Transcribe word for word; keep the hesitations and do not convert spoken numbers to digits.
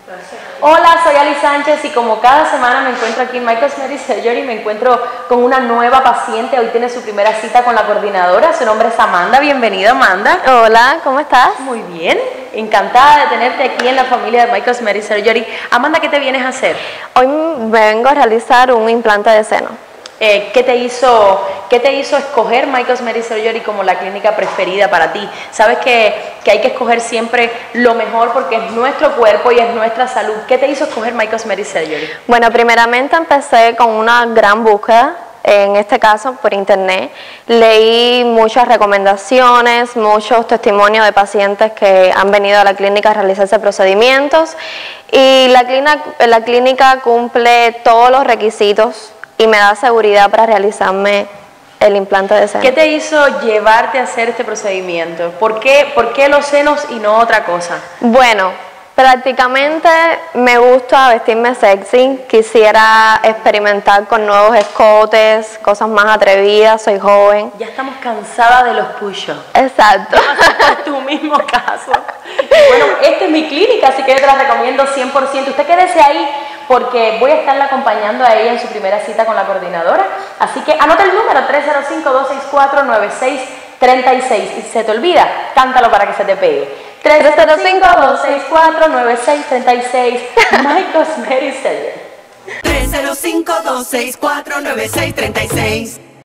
Hola, soy Ali Sánchez y como cada semana me encuentro aquí en My Cosmetic Surgery, me encuentro con una nueva paciente. Hoy tiene su primera cita con la coordinadora. Su nombre es Amanda. Bienvenida, Amanda. Hola, ¿cómo estás? Muy bien. Encantada de tenerte aquí en la familia de My Cosmetic Surgery. Amanda, ¿qué te vienes a hacer? Hoy vengo a realizar un implante de seno. Eh, ¿qué te hizo, qué te hizo escoger My Cosmetic Surgery como la clínica preferida para ti? Sabes que, que hay que escoger siempre lo mejor porque es nuestro cuerpo y es nuestra salud. ¿Qué te hizo escoger My Cosmetic Surgery? Bueno, primeramente empecé con una gran búsqueda, en este caso por internet. Leí muchas recomendaciones, muchos testimonios de pacientes que han venido a la clínica a realizarse procedimientos y la clínica, la clínica cumple todos los requisitos y me da seguridad para realizarme el implante de seno. ¿Qué te hizo llevarte a hacer este procedimiento? ¿Por qué, por qué los senos y no otra cosa? Bueno, prácticamente me gusta vestirme sexy, quisiera experimentar con nuevos escotes, cosas más atrevidas, soy joven. Ya estamos cansadas de los push-ups. Exacto. Es tu mismo caso. Bueno, esta es mi clínica, así que yo te la recomiendo cien por ciento. Usted quédese ahí porque voy a estarla acompañando a ella en su primera cita con la coordinadora. Así que anota el número tres cero cinco, dos seis cuatro, nueve seis tres seis. Y si se te olvida, cántalo para que se te pegue. tres cero cinco, dos seis cuatro, nueve seis tres seis. My Cosmetic Surgery. tres cero cinco, dos seis cuatro, nueve seis tres seis.